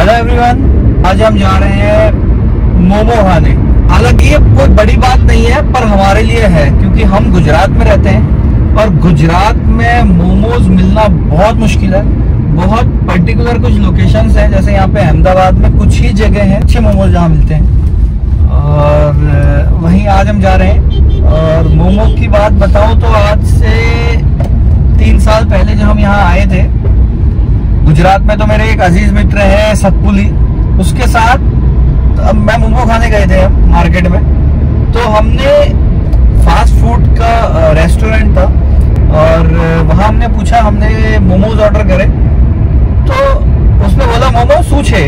Hello everyone, आज हम जा रहे हैं मोमो खाने। हालांकि ये कोई बड़ी बात नहीं है, पर हमारे लिए है क्योंकि हम गुजरात में रहते हैं और गुजरात में मोमोज मिलना बहुत मुश्किल है। बहुत पर्टिकुलर कुछ लोकेशंस हैं, जैसे यहाँ पे अहमदाबाद में कुछ ही जगह हैं अच्छे मोमोज जहाँ मिलते हैं, और वहीं आज हम जा रहे हैं। और मोमो की बात बताऊं तो आज से 3 साल पहले जब हम यहाँ आए थे गुजरात में, तो मेरे एक अजीज मित्र है सतपुली, उसके साथ अब मैं मोमो खाने गए थे मार्केट में। तो हमने फास्ट फूड का रेस्टोरेंट था और वहां हमने पूछा, हमने मोमोज ऑर्डर करे तो उसने बोला मोमो सूछे।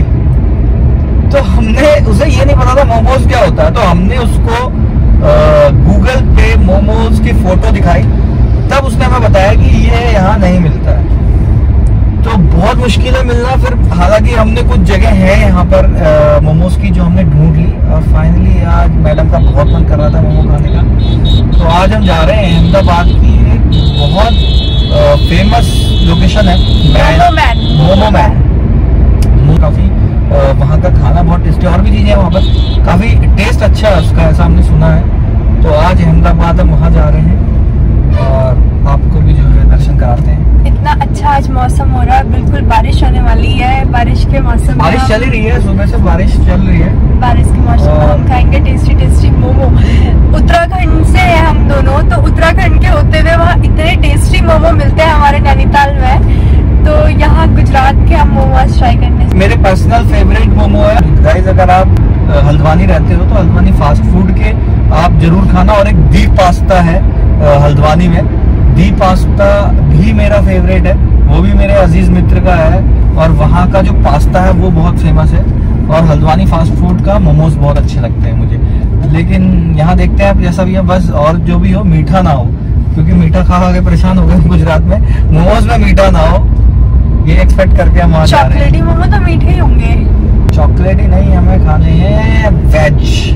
तो हमने उसे ये नहीं पता था मोमोज क्या होता है, तो हमने उसको गूगल पे मोमोज की फोटो दिखाई, तब उसने हमें बताया कि ये यहाँ नहीं मिलता है। तो बहुत मुश्किल है मिलना। फिर हालांकि हमने कुछ जगह है यहाँ पर मोमोज की जो हमने ढूंढ ली, और फाइनली आज मैडम का बहुत मन कर रहा था मोमो खाने का, तो आज हम जा रहे हैं अहमदाबाद की एक बहुत फेमस लोकेशन है मोमो मैन। काफी वहाँ का खाना बहुत टेस्टी, और भी चीजें वहाँ पर काफी टेस्ट अच्छा है उसका, ऐसा हमने सुना है। तो आज अहमदाबाद हम वहाँ जा रहे हैं और आपको भी जो है दर्शन कराते हैं। इतना अच्छा आज मौसम हो रहा है, बिल्कुल बारिश होने वाली है। बारिश के मौसम में बारिश चल रही है, सुबह से बारिश चल रही है। बारिश के मौसम में हम खाएंगे टेस्टी मोमो। उत्तराखंड से है हम दोनों, तो उत्तराखंड के होते हुए वहाँ इतने टेस्टी मोमो मिलते हैं हमारे नैनीताल में, तो यहाँ गुजरात के हम मोमोज ट्राई करने। मेरे पर्सनल फेवरेट मोमो है गाइस। अगर आप हल्द्वानी रहते हो तो हल्द्वानी फास्ट फूड के आप जरूर खाना। और एक दी पास्ता है हल्द्वानी में, दी पास्ता भी मेरा फेवरेट है, वो भी मेरे अजीज मित्र का है, और वहाँ का जो पास्ता है वो बहुत फेमस है। और हल्द्वानी फास्ट फूड का मोमोज बहुत अच्छे लगते हैं मुझे। लेकिन यहाँ देखते हैं जैसा भी है, बस और जो भी हो मीठा ना हो, क्योंकि मीठा खा खा के परेशान हो गए गुजरात में। मोमोज में मीठा ना हो, ये एक्सपेक्ट करके हम वहाँ जा रहे हैं। चॉकलेटी मोमो तो मीठे ही होंगे। चॉकलेटी नहीं, हमें खाने हैं वेज,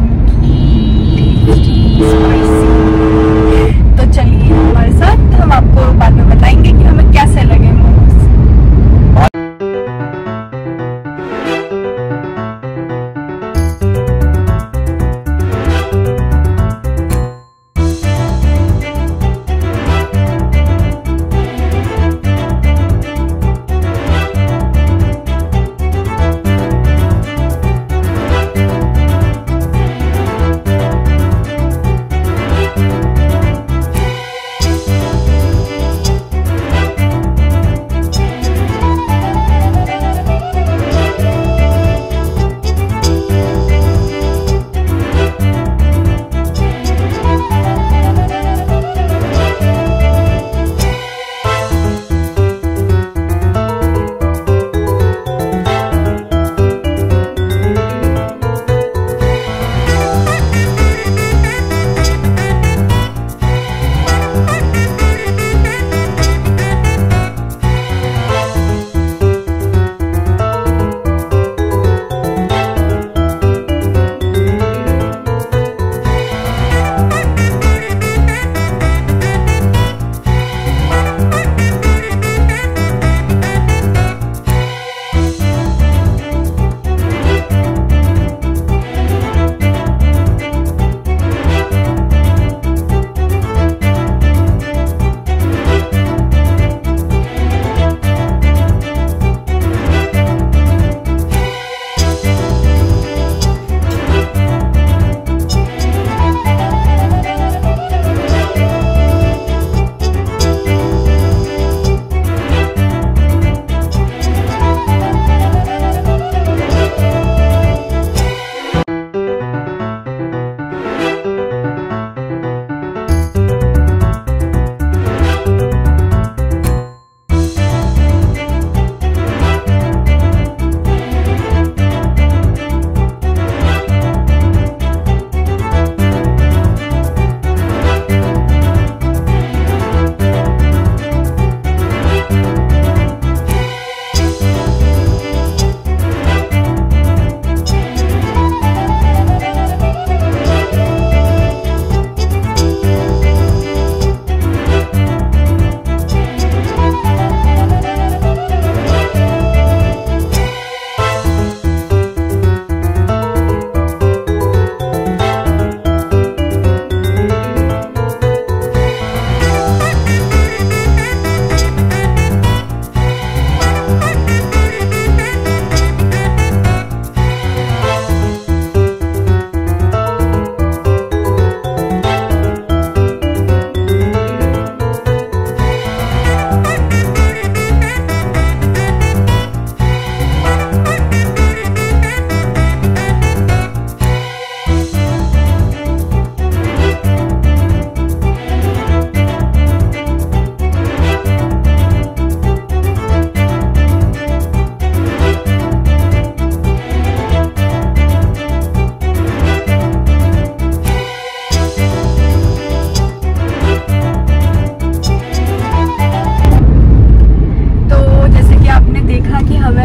तो चलिए हमारे साथ, हम आपको बाद में बताएंगे कि हमें कैसे लगे मोमोज।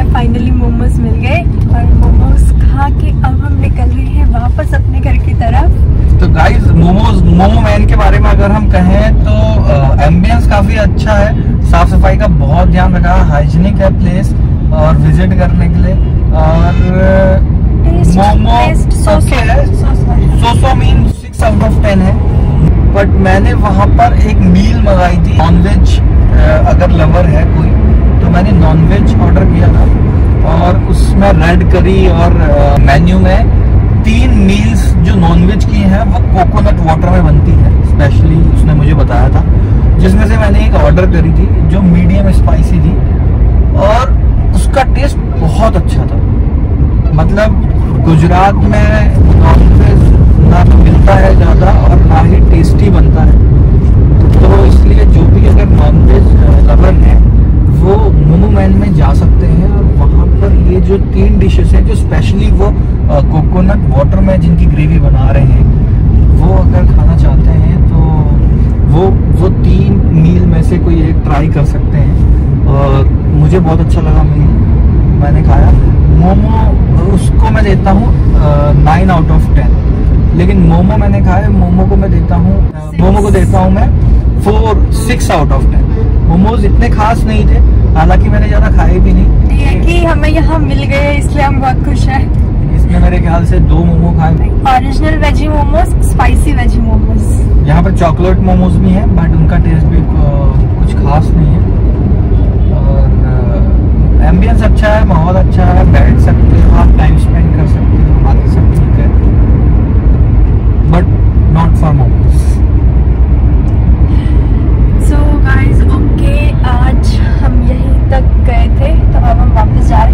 फाइनली मोमोज मिल गए और मोमोज खा के अब हम निकल रहे हैं वापस अपने घर की तरफ। तो गाइस मोमो मैन के बारे में अगर हम कहें तो एम्बियंस काफी अच्छा है, साफ सफाई का बहुत ध्यान रखा, हाइजीनिक है प्लेस और विजिट करने के लिए। और मोमो ओके है, सो मीन 6 आउट ऑफ 10 है। बट मैंने वहां पर एक मील मंगाई थी नॉनवेज, अगर लवर है कोई तो मैंने नॉनवेज ऑर्डर किया था और उसमें रेड करी और मेन्यू में 3 मील्स जो नॉनवेज की हैं वो कोकोनट वाटर में बनती है, स्पेशली उसने मुझे बताया था, जिसमें से मैंने एक ऑर्डर करी थी जो मीडियम स्पाइसी थी और उसका टेस्ट बहुत अच्छा था। मतलब गुजरात में नॉनवेज ना तो मिलता है ज़्यादा और ना ही टेस्टी बनता है, तो इसलिए जो भी अगर नॉनवेज लवर है वो मोमो मैन में जा सकते हैं। और वहाँ पर ये जो 3 डिशेस हैं जो स्पेशली वो कोकोनट वाटर में जिनकी ग्रेवी बना रहे हैं, वो अगर खाना चाहते हैं तो वो 3 मील में से कोई एक ट्राई कर सकते हैं। और मुझे बहुत अच्छा लगा मील, मैंने खाया। मोमो उसको मैं देता हूँ 9 आउट ऑफ 10, लेकिन मोमो मैंने खाया, मोमो को देता हूँ मैं 6 आउट ऑफ 10। मोमोज इतने खास नहीं थे, हालांकि मैंने ज्यादा खाए भी नहीं। ये कि हमें यहाँ मिल गए इसलिए हम बहुत खुश हैं। इसमें मेरे ख्याल से 2 मोमो खाए, original veggie momos, spicy veggie momos. यहाँ पर चॉकलेट मोमोज भी हैं बट उनका टेस्ट भी कुछ खास नहीं है। और एम्बियंस अच्छा है, माहौल अच्छा है, बैठ सकते हो आप, टाइम स्पेंड कर सकते हो, बाकी सब ठीक है, but not for momos. So guys okay, आज हम यहीं तक गए थे तो अब हम वापस जा